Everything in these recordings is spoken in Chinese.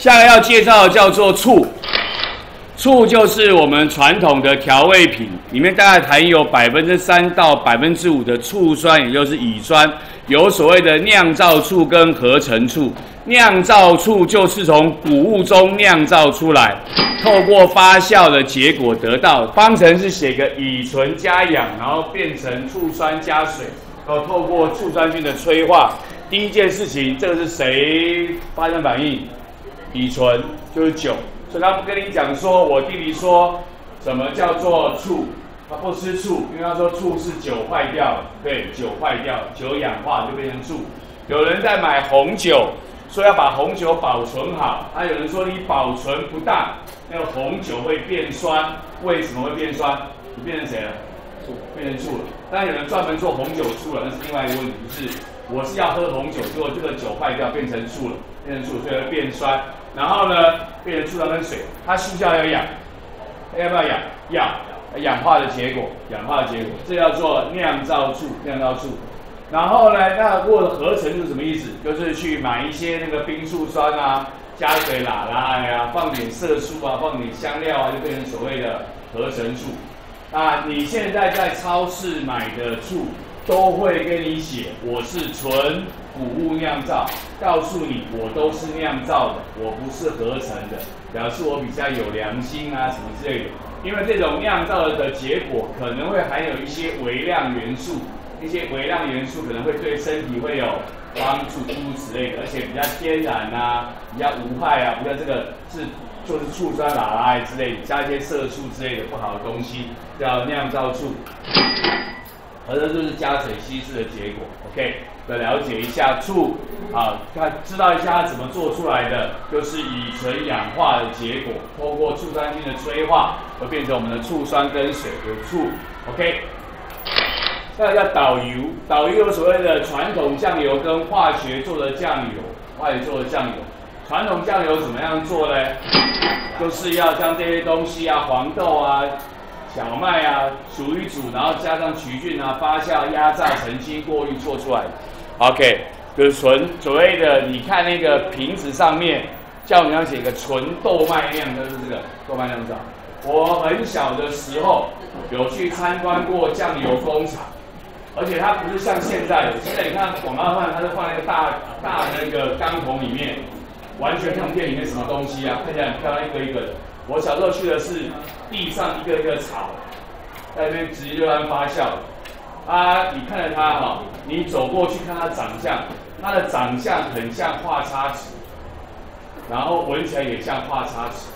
下来要介绍的叫做醋，醋就是我们传统的调味品，里面大概含有3%到5%的醋酸，也就是乙酸。有所谓的酿造醋跟合成醋。酿造醋就是从谷物中酿造出来，透过发酵的结果得到。方程式写个乙醇加氧，然后变成醋酸加水，然后透过醋酸菌的催化。第一件事情，这个是谁发生反应？乙醇就是酒，所以他不跟你讲说，我弟弟说什么叫做醋，他不吃醋，因为他说醋是酒坏掉了，对，酒坏掉了，酒氧化就变成醋。有人在买红酒，说要把红酒保存好，有人说你保存不当，那个红酒会变酸，为什么会变酸？你变成谁了？醋，变成醋了。当然有人专门做红酒醋了，那是另外一个问题，就是我是要喝红酒，结果这个酒坏掉变成醋了，变成醋，所以会变酸。然后呢，变成醋酸跟水，它需不需要氧？要不要氧？要，氧化的结果，这叫做酿造醋，然后呢，那过的合成是什么意思？就是去买一些那个冰醋酸啊，加水拉呀，放点色素啊，放点香料啊，就变成所谓的合成醋。你现在在超市买的醋都会跟你写，我是纯谷物酿造，告诉你我都是酿造的，我不是合成的，表示我比较有良心啊什么之类的。因为这种酿造的结果可能会含有一些微量元素，可能会对身体会有帮助，诸如此类的，而且比较天然啊，比较无害啊，比较这个就是醋酸拉之类的，加一些色素之类的不好的东西，叫酿造醋。合成就是加水稀释的结果 ，OK， 要了解一下醋知道一下它怎么做出来的，就是乙醇氧化的结果，通过醋酸菌的催化，而变成我们的醋酸跟水有醋 ，OK。再来叫导油，导油有所谓的传统酱油跟化学做的酱油，传统酱油怎么样做呢？就是要将这些东西黄豆小麦煮一煮，然后加上曲菌发酵、压榨、澄清、过滤做出来的。OK， 就是所谓的，你看那个瓶子上面叫你要写个纯豆麦酿，就是这个豆麦酿造。我很小的时候有去参观过酱油工厂，而且它不是像现在的，现在你看广告上它是放在一个大的那个钢桶里面，完全像店里面什么东西看起来很漂亮，一个一个的。我小时候去的是地上一个一个草，在那边直接就按发酵的。你看着它你走过去看它长相，它的长相很像画叉纸，然后闻起来也像画叉纸，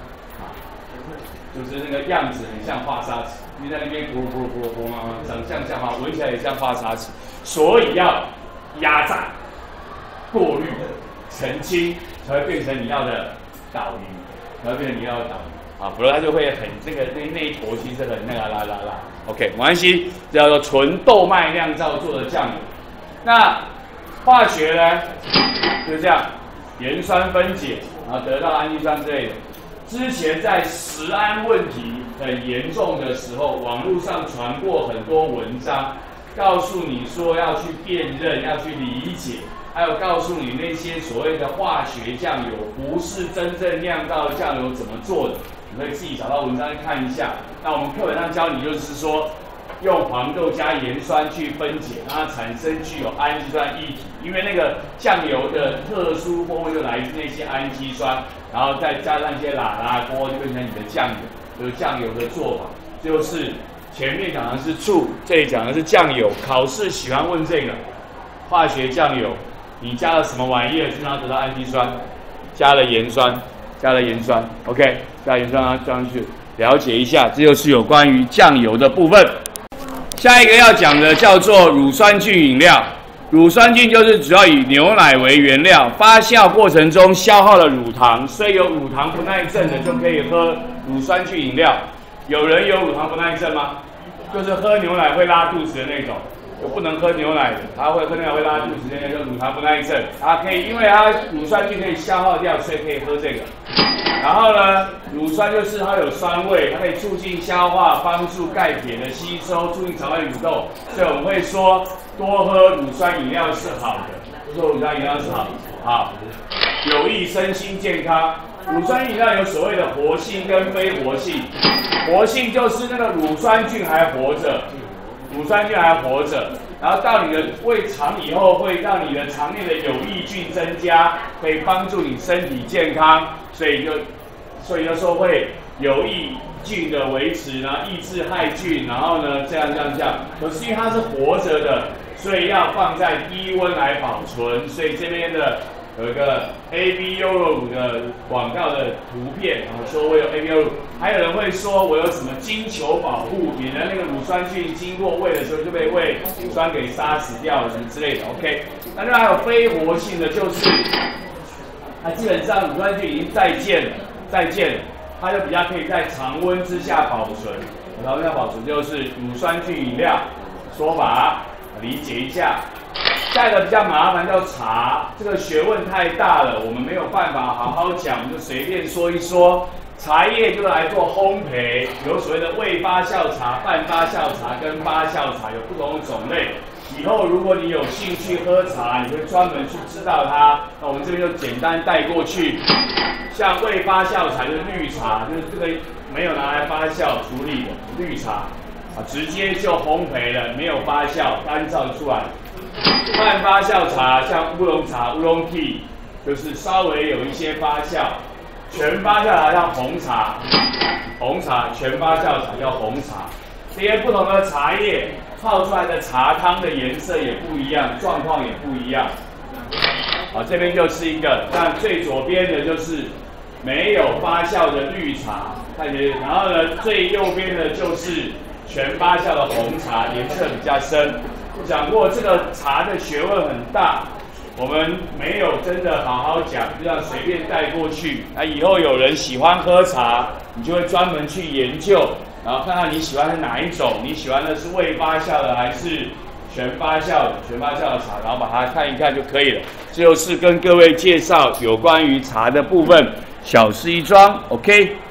就是那个样子很像画叉纸。你在那边长相像闻起来也像画叉纸，所以要压榨、过滤、澄清，才会变成你要的导鱼。不然它就会很那一坨其实很拉。OK， 没关系，这叫做纯豆麦酿造做的酱油。那化学呢，就是这样，盐酸分解，然后得到氨基酸之类的。之前在食安问题很严重的时候，网络上传过很多文章，告诉你说要去辨认，要去理解。还有告诉你那些所谓的化学酱油不是真正酿造的酱油怎么做的，你可以自己找到文章看一下。那我们课本上教你就是说，用黄豆加盐酸去分解，让它产生具有氨基酸液体。因为那个酱油的特殊风味就来自那些氨基酸，然后再加上一些拉锅，就变成你的酱油。就是酱油的做法，就是前面讲的是醋，这里讲的是酱油。考试喜欢问这个化学酱油。你加了什么玩意儿，就让它得到氨基酸？加了盐酸 ，OK， 加盐酸让它加上去，了解一下，这就是有关于酱油的部分。下一个要讲的叫做乳酸菌饮料。乳酸菌就是主要以牛奶为原料，发酵过程中消耗了乳糖，所以有乳糖不耐症的就可以喝乳酸菌饮料。有人有乳糖不耐症吗？就是喝牛奶会拉肚子的那种。有不能喝牛奶的，他会喝牛奶会拉肚子，那个叫乳糖不耐症。可以，因为它乳酸菌可以消耗掉，所以可以喝这个。然后呢，乳酸就是它有酸味，它可以促进消化，帮助钙铁的吸收，促进肠胃蠕动。所以我们会说多喝乳酸饮料是好的，多喝乳酸饮料是好。 有益身心健康。乳酸菌饮料有所谓的活性跟非活性，活性就是那个乳酸菌还活着，乳酸菌还活着，然后到你的胃肠以后，会让你的肠内的有益菌增加，可以帮助你身体健康，所以就说会有益菌的维持，然后抑制害菌，然后呢这样。可是因为它是活着的，所以要放在低温来保存，所以这边的有一个 AB 优酪乳的广告的图片，然后说我有 AB 优酪乳，还有人会说我有什么金球保护，免得那个乳酸菌经过胃的时候就被胃乳酸给杀死掉了什么之类的。OK， 那另外还有非活性的，就是它基本上乳酸菌已经再见了，它就比较可以在常温之下保存。常温下保存就是乳酸菌饮料说法，理解一下。下一个比较麻烦叫茶，这个学问太大了，我们没有办法好好讲，我们就随便说一说。茶叶就来做烘焙，有所谓的未发酵茶、半发酵茶跟发酵茶，有不同的种类。以后如果你有兴趣喝茶，你会专门去知道它。那我们这边就简单带过去。像未发酵茶就是绿茶，就是这个没有拿来发酵处理的绿茶啊，直接就烘焙了，没有发酵，干燥出来。半发酵茶像乌龙茶、乌龙 tea， 就是稍微有一些发酵。全发酵茶像红茶，全发酵茶叫红茶。这些不同的茶叶泡出来的茶汤的颜色也不一样，状况也不一样。好，这边就是一个，像最左边的就是没有发酵的绿茶，看见，然后呢，最右边的就是全发酵的红茶，颜色比较深。我讲过，这个茶的学问很大。我们没有真的好好讲，就这样随便带过去。那以后有人喜欢喝茶，你就会专门去研究，然后看看你喜欢的哪一种，你喜欢的是未发酵的还是全发酵的茶，然后把它看一看就可以了。这就是跟各位介绍有关于茶的部分，小事一桩 ，OK。